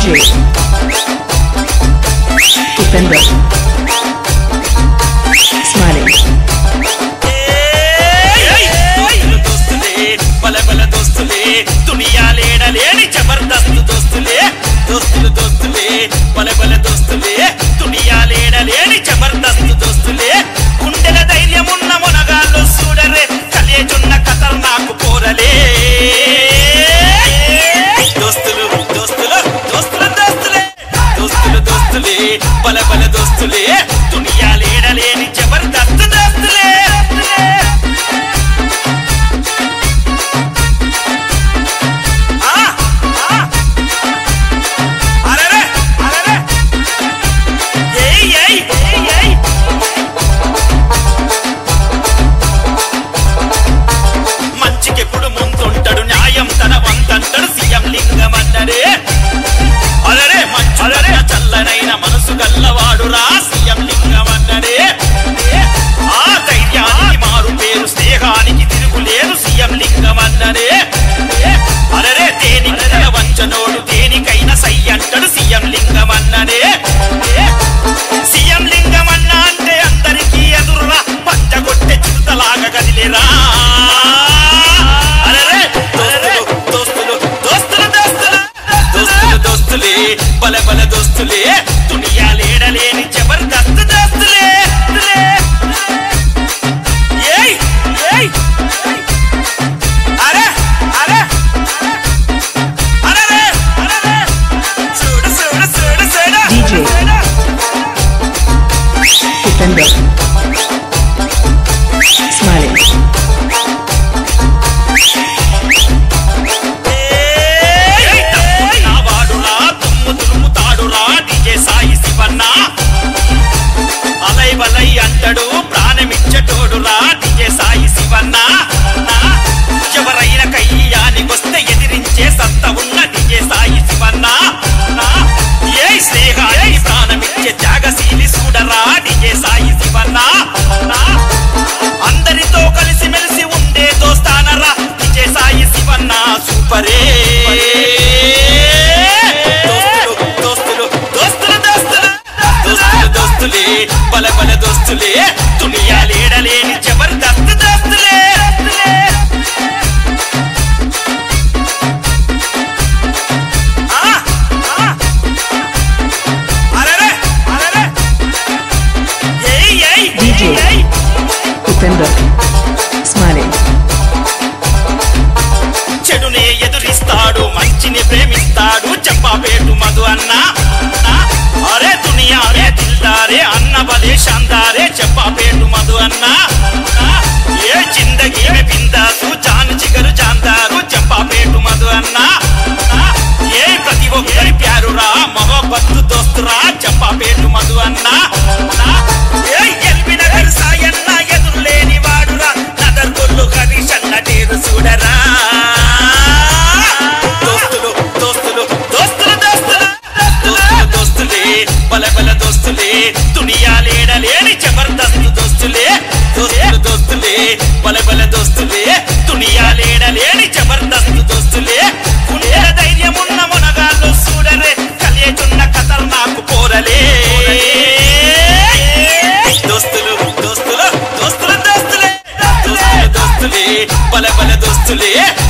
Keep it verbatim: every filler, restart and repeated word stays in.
J Upender Smiling బల బల దోస్తులే దునియా లేడలేని జబర్దస్త్ దోస్తులే దోస్తులు దోస్తులే బల బల దోస్తులే దునియా లేడలేని జబర్దస్త్ దోస్తులే గుండెల ధైర్యం ఉన్న మొనగాళ్ళు చూడరే కలియజున్న ఖతర్నాకు పోరలే దోస్తులు దోస్తులు దోస్తులు దోస్తులే దోస్తులు దోస్తులే బల బల దోస్తులే దునియా లేడలేని జబర్దస్త్ దోస్తులే చల్లనైన మనసు గల్లవాడు రాసియం లింగమన్నడే ఆ ధైర్యానికి మారు పేరు స్నేహానికి తిరుగులేదు సీఎం లింగమన్నడే అలరే దేనికైన వంచనోడు దేనికైనా సై అంటాడు సీఎం లింగమన్నడే సీఎం లింగమన్న అంటే అందరికీ ఎదురురా పంచగొట్టె చిరుతలాగా కదిలేరా అలరే దోస్తులు దోస్తులు దోస్తులు దోస్తులు దోస్తులే బల బల దోస్తులే దునియా లేడలేని జబర్దస్త్ దోస్తులే ఏయ్ ఏయ్ అరే అరే అరే అరే చూడు చూడు చూడు చూడు D J Upender Smiling అలై అంటడు ప్రాణమిచ్చటోడురా డిజే సాయి శివన్న ఎవరైన కయ్యానికొస్తే ఎదిరించే సత్త ఉన్న డిజే సాయి శివన్న ఏ స్నేహానికి ప్రాణమిచ్చే త్యాగశీలి చూడరా డిజే సాయి శివన్న అందరితో కలిసి మెలిసి ఉండే దోస్తానరా డిజే సాయి శివన్న సూపరే బల బల దోస్తులే దునియా లేడలేని Jabardasth దోస్తులే D J Upender Smiling చెడునే ఎదురిస్తాడు మంచిని ప్రేమిస్తాడు చెప్పాపేటు మధు అన్న అరే దునియా రే దిల్దారే అన్న బలే శాందారే చెప్పాపేటు మధు అన్న ఏ జిందగీ మే బిందాసు జాన్ జిగరు జాందారు చెప్పాపేటు మధు అన్న ఏ ప్రతి ఒక్కరి ప్యారురా మొహబ్బత్తు దోస్తురా చెప్పాపేటు మధు అన్న ఏ ఎల్బి నగర్ సాయన్న ఎదురు లేని వాడురా నదర్ గొల్లు హరీష్ అన్న డేరు చూడరా దోస్తులు దోస్తులు దోస్తులు దోస్తులు దోస్తులు దోస్తులే బల బల దోస్తులే దునియా లేడలేని జబర్దస్త్ దోస్తులే దోస్తులు దోస్తులే బల బల దోస్తులే దునియా లేడలేని జబర్దస్త్ దోస్తులే గుండెల ధైర్యం ఉన్న మొనగాళ్ళు చూడరే కలియజున్న ఖతర్నాకు పోరలే దోస్తులు దోస్తులు దోస్తులు దోస్తులే దోస్తులు దోస్తులే బల బల దోస్తులే